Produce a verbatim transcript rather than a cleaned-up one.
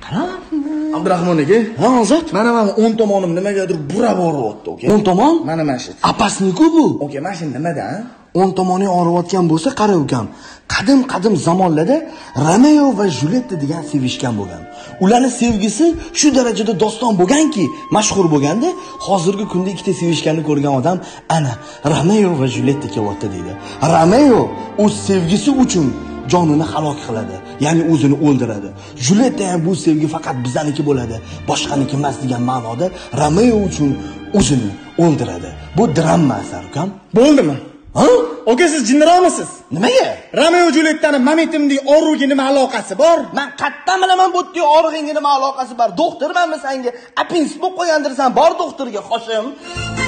qara. Abdurahmon aka, ha hozir mana mana o'ng tomonim nimagadir burab boryapti, aka. o'ng tomon? Mana mana shu. Apasni-ku bu. Aka, mana shu nimada? o'ng tomoni og'riyotgan bo'lsa, qara ukam. Qadim-qadim zamonlarda Romeo va Julietta degan sevishgan bo'lgan. Ularning sevgisi shu darajada doston bo'lganki, mashhur bo'lganda, hozirgi kunda ikkita sevishganni ko'rgan odam ana Romeo va Julietta kelyapti deydi. Romeo o'z sevgisi uchun jonini halok qiladi, ya'ni o'zini o'ldiradi. Julietta ham bu sevgi faqat bizaniki bo'ladi, boshqaniki emas degan ma'noda Romeo uchun o'zini o'ldiradi. Bu drama asar, ukam. Bo'ldimi? Ha? Aka, siz jinniroqmisiz? Nimaga? Romeo Juliettani Mamitimdek og'ruga nima aloqasi bor? Men qayerdan bilaman bu yerda og'rig'ingga nima aloqasi bor? Doktormanmi senga? Apins bo'lib qo'ygandirsan, bor doktorga, Hoshim.